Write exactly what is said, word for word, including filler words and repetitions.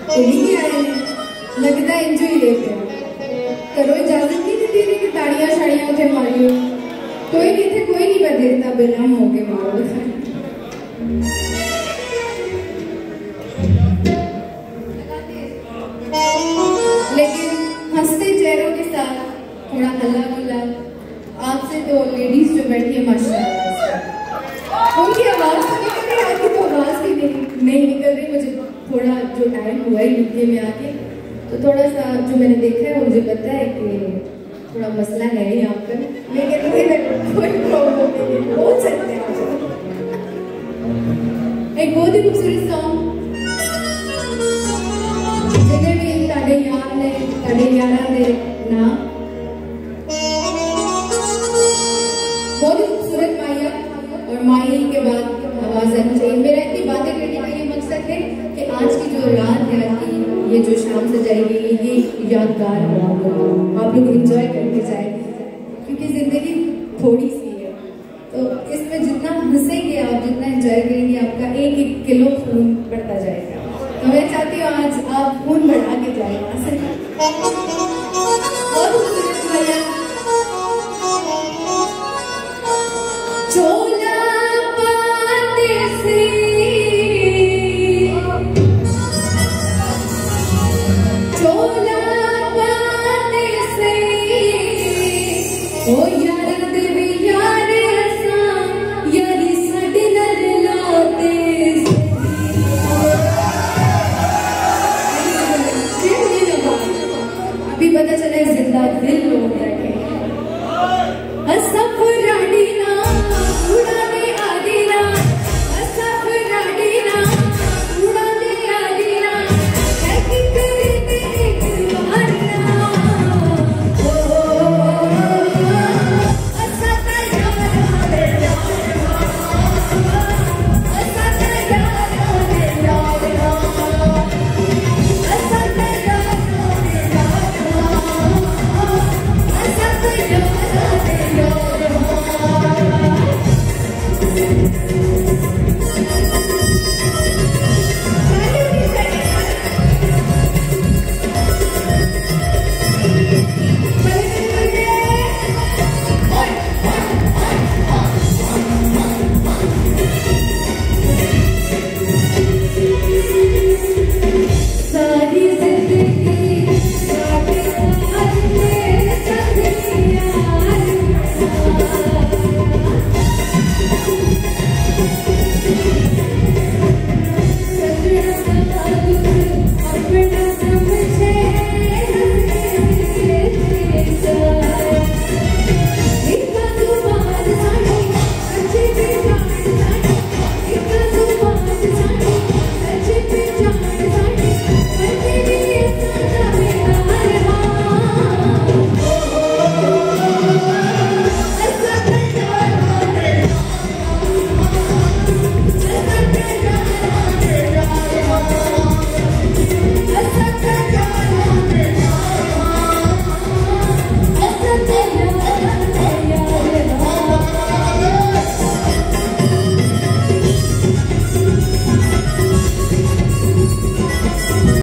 नहीं आए हैं, लगता है एंजॉय लेते हैं। करो इजाजत नहीं देती थी कि ताड़ियां शाड़ियां उठे मारियो, कोई नहीं थे, कोई नहीं कर देता बेलम हो के मारो। लेकिन हंसते चेहरों के साथ थोड़ा हल्ला गुल्ला आपसे तो लेडीज जो बैठी है माशाल्लाह उनकी आवाज तो निकल रही, आपकी तो आवाज भी नहीं नहीं निकल रही। मुझे थोड़ा जो टाइम हुआ है यूके में आके तो थोड़ा सा जो मैंने देखा है मुझे पता है कि थोड़ा मसला है यहाँ पर, लेकिन कोई प्रॉब्लम नहीं है, बोल सकते हैं। एक बहुत ही खूबसूरत सॉन्ग जिन्हें भी ताड़े यार ने ताड़े यारा ने ना बहुत ही खूबसूरत माया और माई के बाद आवाज आनी चाहिए। मेरा इतनी बातें करने का ये मकसद है कि आज की जो रात है, आज की ये जो शाम सजाई गई है, ये यादगार हो, आप लोग एंजॉय करके जाए, क्योंकि जिंदगी थोड़ी सी है। तो इसमें जितना हंसेंगे आप, जितना एंजॉय करेंगे, आपका एक एक किलो खून